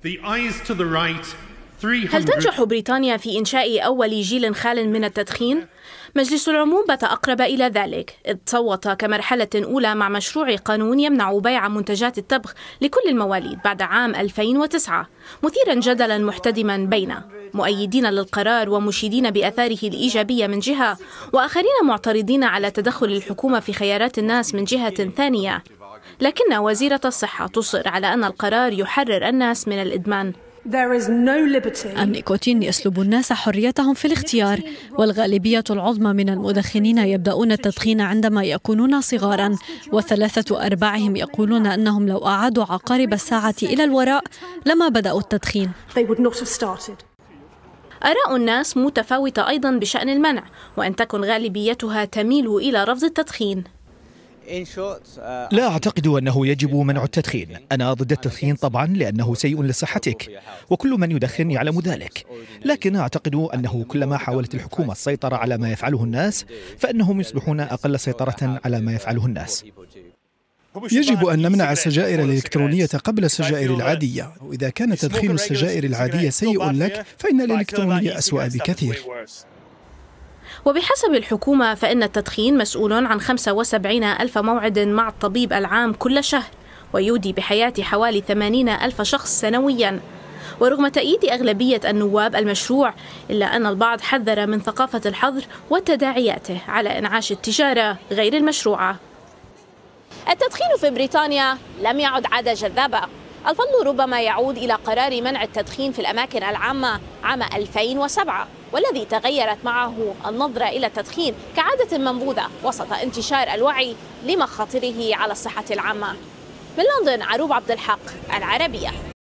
هل تنجح بريطانيا في إنشاء أول جيل خال من التدخين؟ مجلس العموم بات أقرب إلى ذلك، إذ صوت كمرحلة أولى مع مشروع قانون يمنع بيع منتجات التبغ لكل المواليد بعد عام 2009، مثيرا جدلا محتدما بين مؤيدين للقرار ومشيدين بآثاره الإيجابية من جهة، وآخرين معترضين على تدخل الحكومة في خيارات الناس من جهة ثانية. لكن وزيرة الصحة تصر على أن القرار يحرر الناس من الإدمان. النيكوتين يسلب الناس حريتهم في الاختيار، والغالبية العظمى من المدخنين يبدأون التدخين عندما يكونون صغارا، و3/4 يقولون أنهم لو أعادوا عقارب الساعة إلى الوراء لما بدأوا التدخين. آراء الناس متفاوتة أيضا بشأن المنع، وأن تكن غالبيتها تميل إلى رفض التدخين. لا أعتقد أنه يجب منع التدخين. أنا ضد التدخين طبعا لأنه سيء لصحتك، وكل من يدخن يعلم ذلك، لكن أعتقد أنه كلما حاولت الحكومة السيطرة على ما يفعله الناس فإنهم يصبحون أقل سيطرة على ما يفعله الناس. يجب أن نمنع السجائر الإلكترونية قبل السجائر العادية، وإذا كان تدخين السجائر العادية سيء لك فإن الإلكترونية أسوأ بكثير. وبحسب الحكومة فإن التدخين مسؤول عن 75,000 موعد مع الطبيب العام كل شهر، ويودي بحياة حوالي 80,000 شخص سنويا. ورغم تأييد أغلبية النواب المشروع، إلا أن البعض حذر من ثقافة الحظر وتداعياته على إنعاش التجارة غير المشروعة. التدخين في بريطانيا لم يعد عادة جذابة. الفضل ربما يعود إلى قرار منع التدخين في الأماكن العامة عام 2007، والذي تغيرت معه النظرة إلى التدخين كعادة منبوذة وسط انتشار الوعي لمخاطره على الصحة العامة. من لندن، عروب عبد الحق، العربية.